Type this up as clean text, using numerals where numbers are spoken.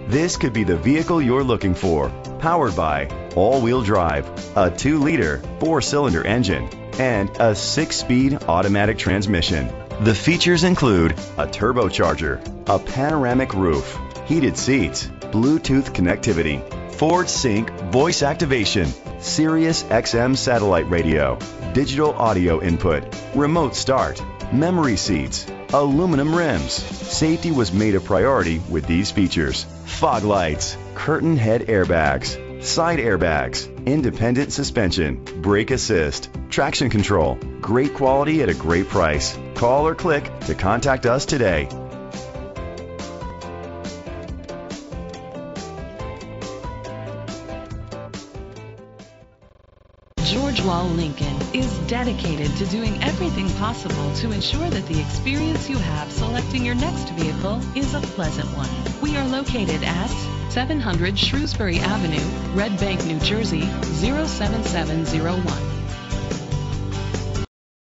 This could be the vehicle you're looking for. Powered by all-wheel drive, a 2-liter 4-cylinder engine, and a 6-speed automatic transmission. The features include a turbocharger, a panoramic roof, heated seats, Bluetooth connectivity, Ford Sync voice activation, Sirius XM satellite radio, digital audio input, remote start, memory seats, aluminum rims. Safety was made a priority with these features: fog lights, curtain head airbags, side airbags, independent suspension, brake assist, traction control. Great quality at a great price. Call or click to contact us today. George Wall Lincoln is dedicated to doing everything possible to ensure that the experience you have selecting your next vehicle is a pleasant one. We are located at 700 Shrewsbury Avenue, Red Bank, New Jersey, 07701.